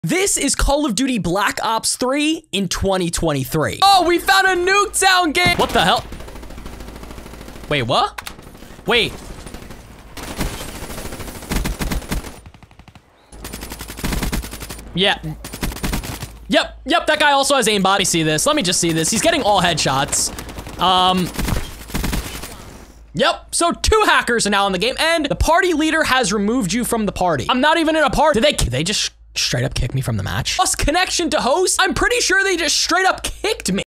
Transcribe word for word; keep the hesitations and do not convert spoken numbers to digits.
This is Call of Duty Black Ops three in twenty twenty-three. Oh, we found a Nuketown game. What the hell? Wait, what? Wait. Yeah. Yep, yep, that guy also has aimbot. Let me see this. Let me just see this. He's getting all headshots. Um... Yep, so two hackers are now in the game, and the party leader has removed you from the party. I'm not even in a party. Did they, did they just straight up kick me from the match? Lost connection to host? I'm pretty sure they just straight up kicked me.